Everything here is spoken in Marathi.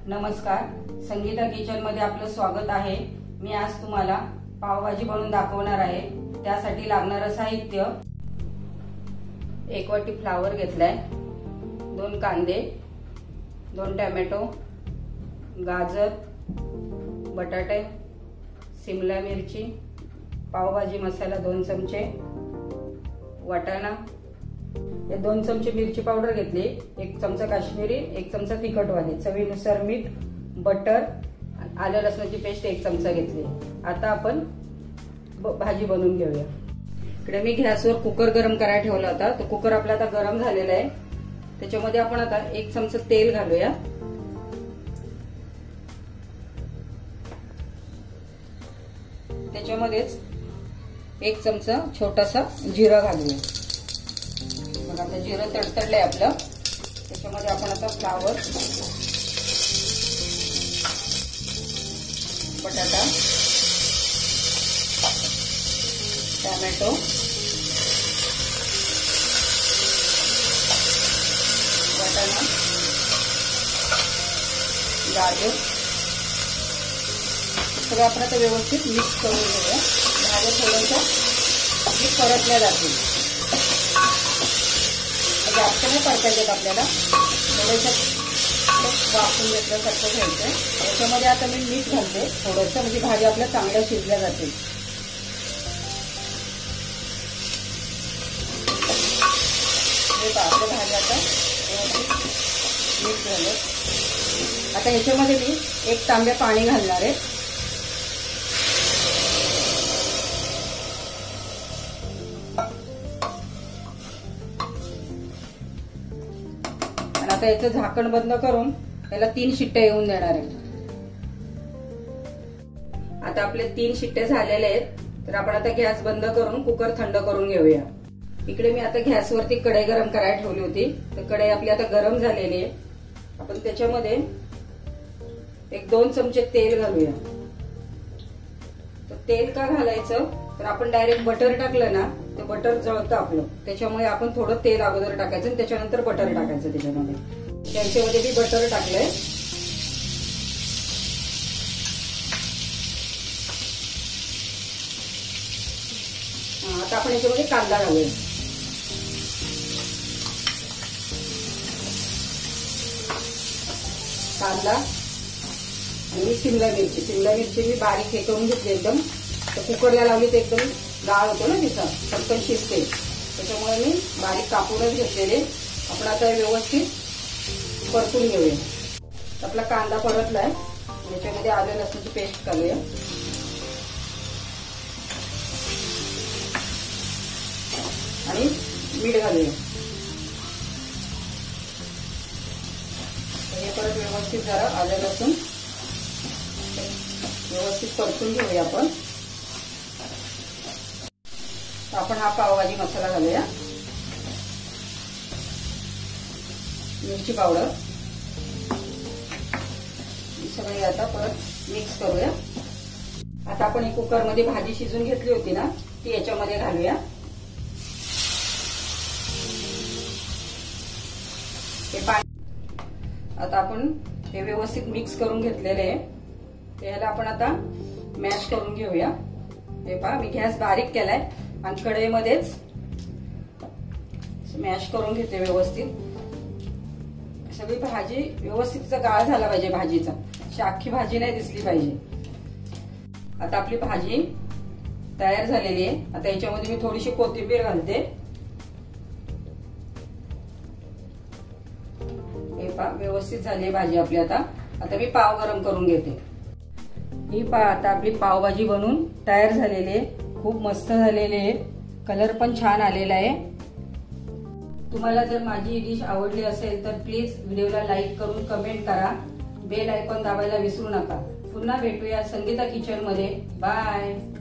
नमस्कार, संगीता किचन मध्ये आपलं स्वागत आहे। मी आज तुम्हाला पावभाजी बनवून दाखवणार आहे। त्यासाठी लागणारे साहित्य: 1 वाटी फ्लावर घेतलाय, 2 कांदे, 2 टोमॅटो, गाजर, बटाटे, शिमला मिरची, पावभाजी मसाला 2 चमचे, वाटाणा, 2 चमचे मिरची पावडर घेतली, 1 चमचा काश्मीरी, 1 चमचा तिखटवाली, चवीनुसार मीठ, बटर, आलं लसणाची पेस्ट 1 चमचा घेतली। आता आपण भाजी बनवून घेऊया। इकडे मी गॅसवर कुकर गरम करायला ठेवला होता। तो कुकर आपला आता गरम झालेला आहे। त्याच्यामध्ये आपण आता 1 चमचा तेल घालूया। त्याच्यामध्येच 1 चमचा छोटासा जिरा घालूया। बघा आता जिरं तडतडलंय आपलं। त्याच्यामध्ये आपण आता फ्लावर, बटाटा, टोमॅटो, वाटाणा, गाजर सगळं आपण आता व्यवस्थित मिक्स करून घेऊया। भाज्या थोड्याशा परतल्या जातील, जास्त नाही परतायचे आपल्याला, थोडंसं वाफून घेतल्यासारखं घ्यायचं। याच्यामध्ये आता मी मीठ घालते थोडंसं, म्हणजे भाज्या आपल्या चांगल्या शिजल्या जातील। आपल्या भाज्या आता मीठ झालं। आता ह्याच्यामध्ये मी 1 तांब्या पाणी घालणार आहे। आता याचं झाकण बंद करून त्याला 3 शिट्ट्या येऊन देणार आहे। आता आपले 3 शिट्ट्या झालेले आहेत, तर आपण आता गॅस बंद करून कुकर थंड करून घेऊया। इकडे मी आता गॅसवरती कढई गरम करायला ठेवली होती, तर कढई आपली आता गरम झालेली आहे। आपण त्याच्यामध्ये 1-2 चमचे तेल घालूया। तर तेल का घालायचं, तर आपण डायरेक्ट बटर टाकलं ना तर बटर जळतं आपलं, त्याच्यामुळे आपण थोडं तेल अगोदर टाकायचं आणि त्याच्यानंतर बटर टाकायचं। त्याच्यामध्ये मी बटर टाकलंय। आता आपण याच्यामध्ये कांदा घालूया। कांदा आणि शिमला मिरची मी बारीक हे करून घेतली एकदम। तर कुकरला लावली तर एकदम डाळ होतो ना तिचा, पटकन शिजते, त्याच्यामुळे मी बारीक कापूनच घेतलेले। आपण आता व्यवस्थित परतून घेऊया। आपला कांदा परतलाय, याच्यामध्ये आलं लसणाची पेस्ट घालूया आणि मीठ घालूया। हे परत व्यवस्थित जरा आलं लसूण व्यवस्थित परतून घेऊया आपण। आपण हा पावभाजी मसाला घालूया, मिरची पावडर, सगळे आता परत मिक्स करूया। आता आपण कुकर मध्ये भाजी शिजून घेतली होती ना, ती याच्यामध्ये घालूया। हे पाणी आता आपण हे व्यवस्थित मिक्स करून घेतलेले आहे। त्याला आपण आता मॅश करून घेऊया। हे पहा, मी गॅस बारीक केलाय आणि कढईमध्येच मॅश करून घेते व्यवस्थित। सगळी भाजी व्यवस्थित गाळ झाला पाहिजे भाजीचा, अशी अख्खी भाजी नाही दिसली पाहिजे। आता आपली भाजी तयार झालेली आहे। आता याच्यामध्ये मी थोडीशी कोथिंबीर घालते। हे पहा, व्यवस्थित झाली भाजी आपली। आता मी पाव गरम करून घेते। ही पहा, आता आपली पावभाजी बनून तयार झालेली आहे। खूप मस्त झालेली आहे, कलर पण छान आलेला आहे। तुम्हाला जर माझी ही डिश आवडली असेल तर प्लीज व्हिडिओला लाईक करून कमेंट करा, बेल आयकॉन दाबायला विसरू नका। पुन्हा भेटूया संगीता किचन मध्ये। बाय।